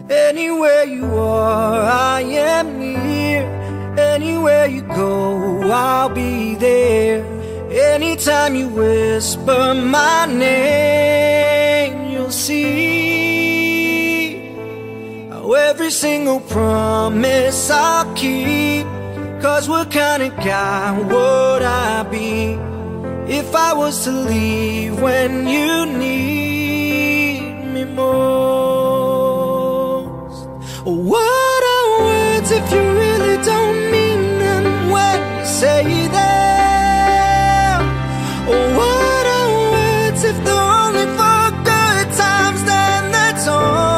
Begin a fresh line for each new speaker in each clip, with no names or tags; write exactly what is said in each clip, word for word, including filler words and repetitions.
Anywhere you are, I am near. Anywhere you go, I'll be there. Anytime you whisper my name, you'll see how every single promise I'll keep. 'Cause what kind of guy would I be if I was to leave when you need me most? What are words if you really don't mean them when you say them? What are words if they're only for good times, then that's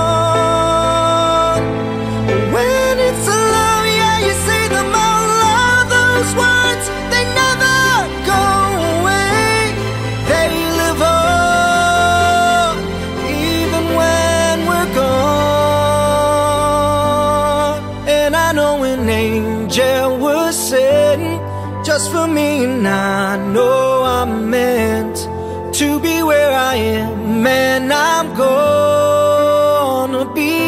all. When it's alone, yeah, you say them out loud. Those words, they never go away. They live on, even when we're gone. And I know an angel was sent just for me, and I know I'm meant to be where I am, and I'm gonna be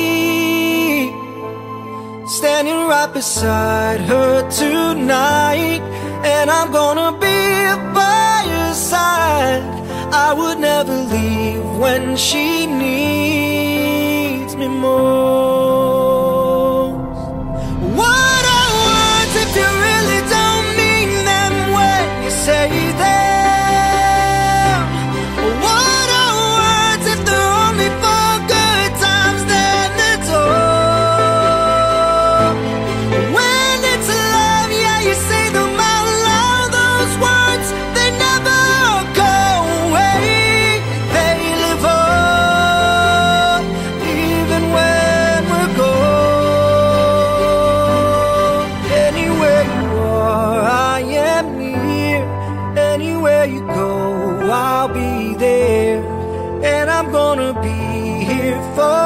standing right beside her tonight. And I'm gonna be by her side. I would never leave when she needs me most. What are words if you really don't mean them when you say them? What are words if they're only for good times, then it's all. When it's love, yeah, you say them out loud. Those words, they never go away. They live on, even when we're gone. Anywhere you are, I am near. Anywhere you go, I'll be there. And I'm gonna be here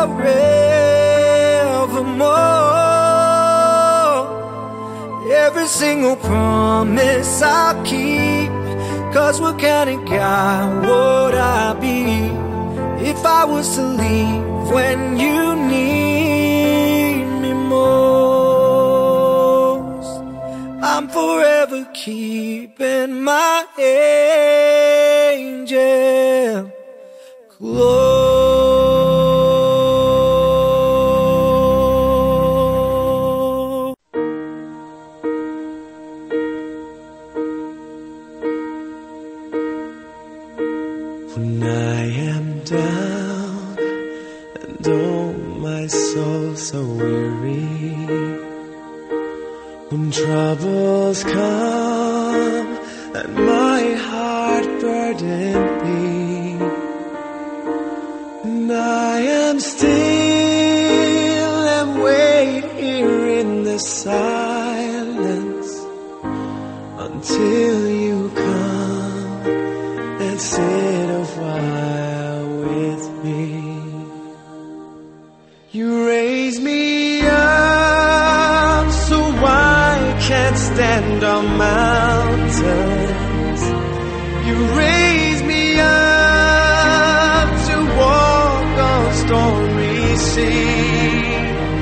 forevermore. Every single promise I'll keep. 'Cause what kind of guy would I be if I was to leave when you need me most? I'm forever keeping my angel close.
When I am down and oh my soul so weary, when troubles come and my heart burden be, and I am still and wait here in the silence until you come and sit a while with me. You raise me up so I can't stand on mountains. You raise me up to walk on stormy seas.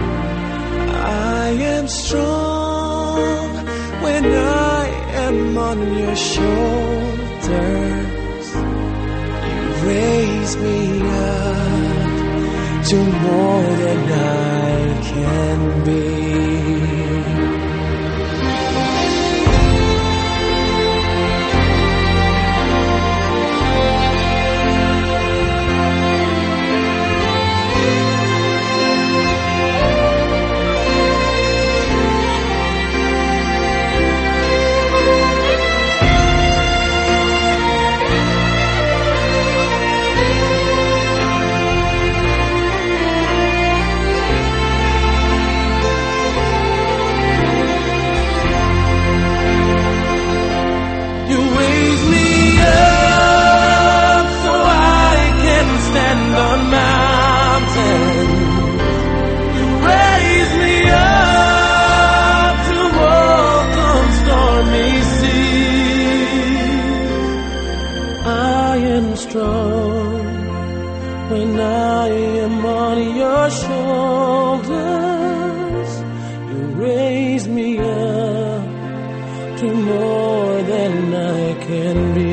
I am strong when I am on your shoulders. You raise me up to more than I can be. I am on your shoulders, you raise me up to more than I can be.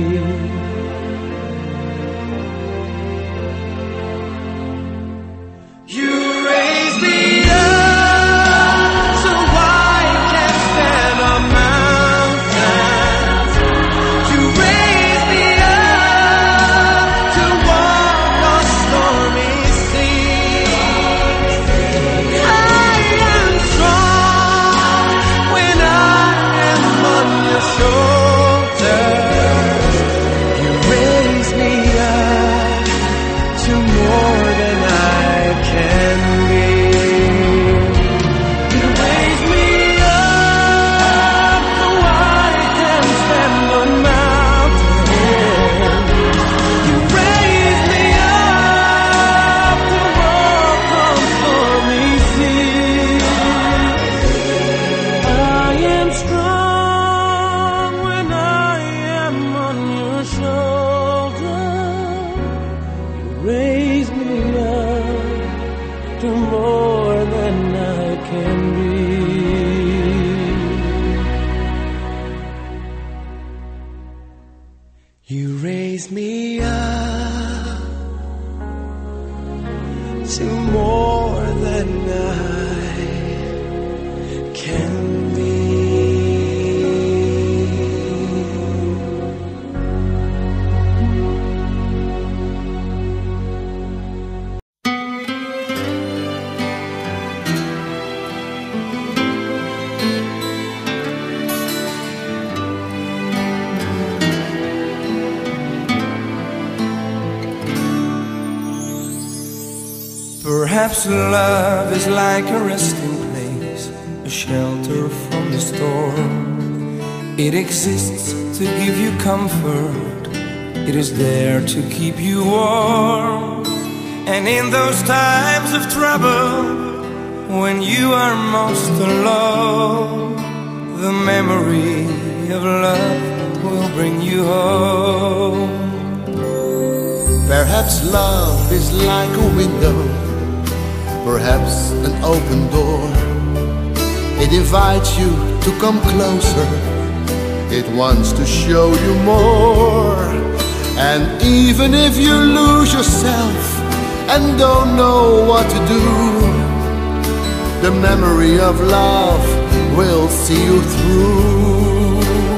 You raise me up so I can stand on mountains. You raise me up to walk on stormy seas. I am strong when I am on your shoulders. You raise me up to more than I can be. You raise me up so I can stand on mountains. You raise me up to walk on stormy seas. I am strong when I am on your shoulder. You raise me up to more than I can be. You raise me up to more than I can be.
Perhaps love is like a resting place, a shelter from the storm. It exists to give you comfort, it is there to keep you warm. And in those times of trouble, when you are most alone, the memory of love will bring you home.
Perhaps love is like a window, perhaps an open door. It invites you to come closer, it wants to show you more. And even if you lose yourself and don't know what to do, the memory of love will see you through.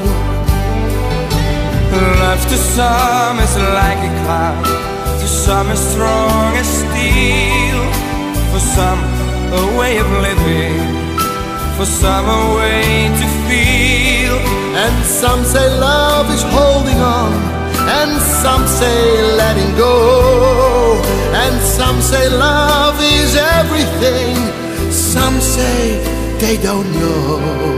Love to some is like a cloud, to some is strong as steel. For some, a way of living, for some, a way to feel.
And some say love is holding on, and some say letting go, and some say love is everything, some say they don't know.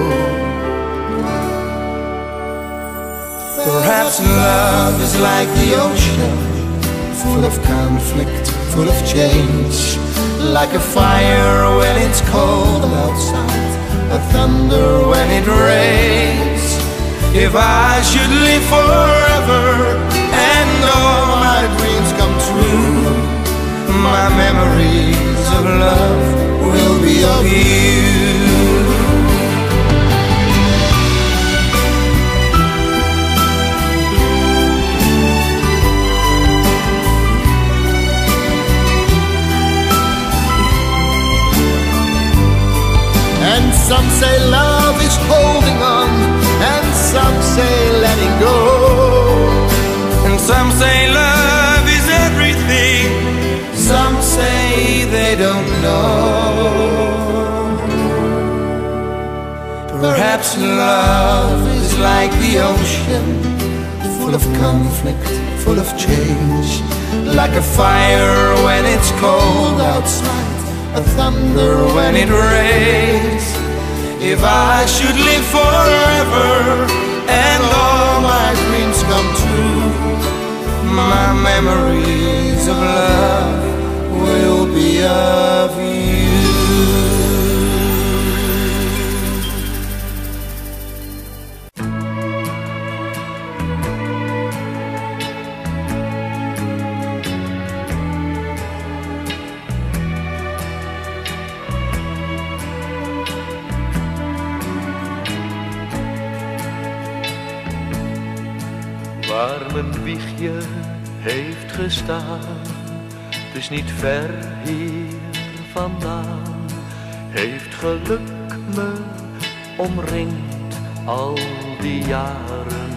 Perhaps love is like the ocean, full of conflict, full of change. Like a fire when it's cold outside, a thunder when it rains. If I should live forever and all my dreams come true, my memories of love will be of you.
And some say love is holding on, and some say letting go,
and some say love is everything, some say they don't know. Perhaps love is like the ocean, full of conflict, full of change. Like a fire when it's cold outside, a thunder when it rains. If I should live forever and all my dreams come true, my memories of love will be of you.
mijn wiegje heeft gestaan. Het is niet ver hier vandaan. Heeft geluk me omringd al die jaren.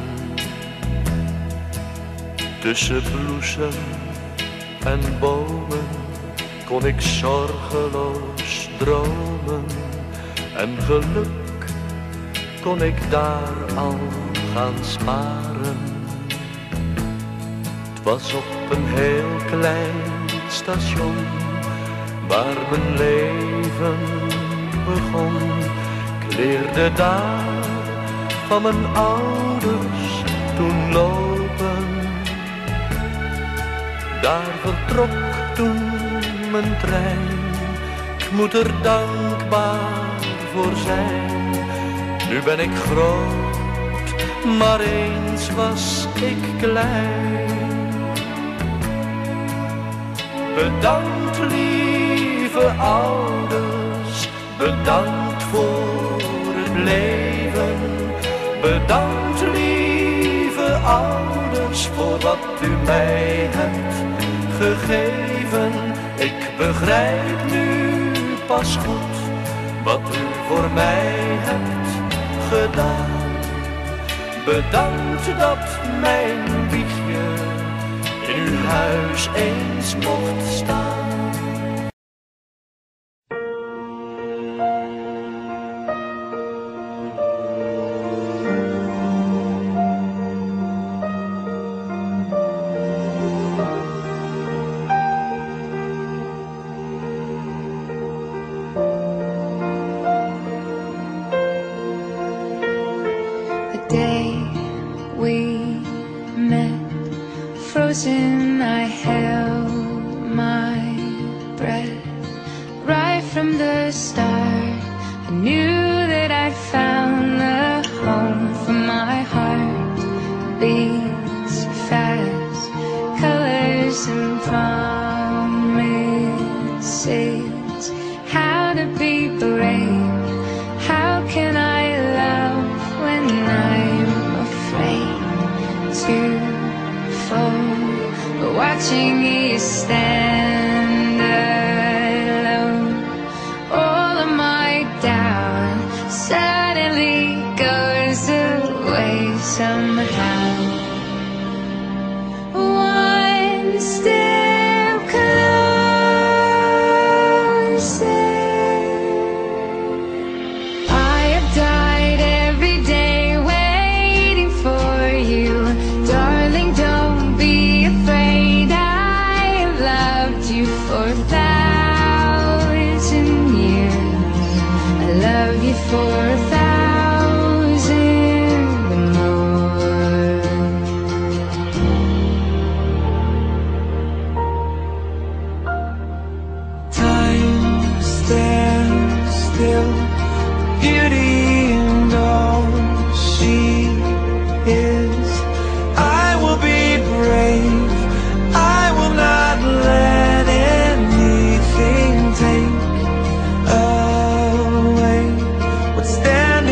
Tussen bloesem en bomen kon ik zorgeloos dromen. En geluk kon ik daar al gaan sparen. Het was op een heel klein station waar mijn leven begon. Ik leerde daar van mijn ouders toen lopen. Daar vertrok toen mijn trein. Ik moet er dankbaar voor zijn. Nu ben ik groot, maar eens was ik klein. Bedankt lieve ouders, bedankt voor het leven. Bedankt lieve ouders voor wat u mij hebt gegeven. Ik begrijp nu pas goed wat u voor mij hebt gedaan. Bedankt dat mijn wiegje in uw huis eens mocht staan.
Frozen, I held my breath. Right from the start, I knew that I'd found the home for my heart. Beats fast, colors and promises. How to be brave, how can I love when I'm afraid to fall? Watching you stand alone, all of my doubt suddenly goes away somehow. One step closer. I have died every day waiting for you, darling. Don't be afraid. For a thousand years, I love you for a thousand more.
Time stands still, beauty and all she is. I will be brave, I will not let take away what's standing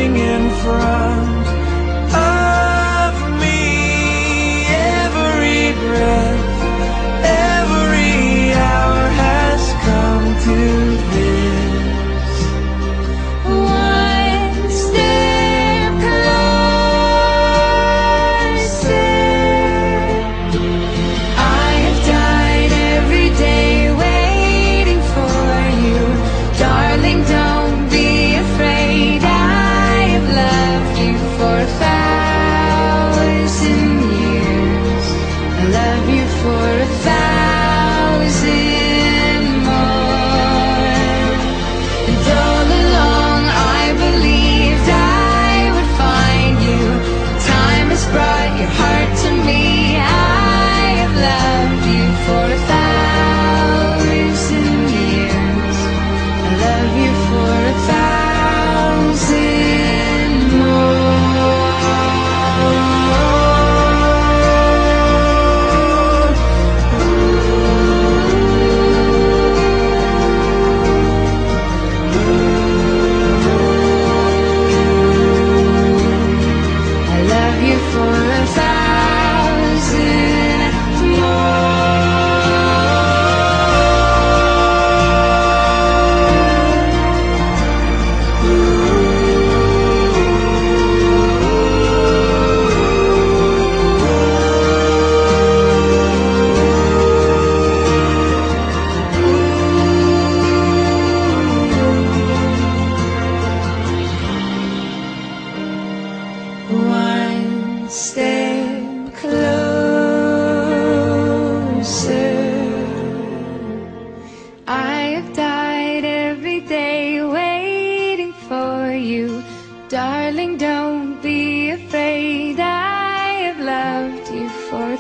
I have died every day waiting for you. Darling, don't be afraid, I have loved you for a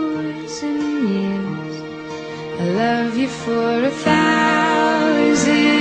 thousand years. I love you for a thousand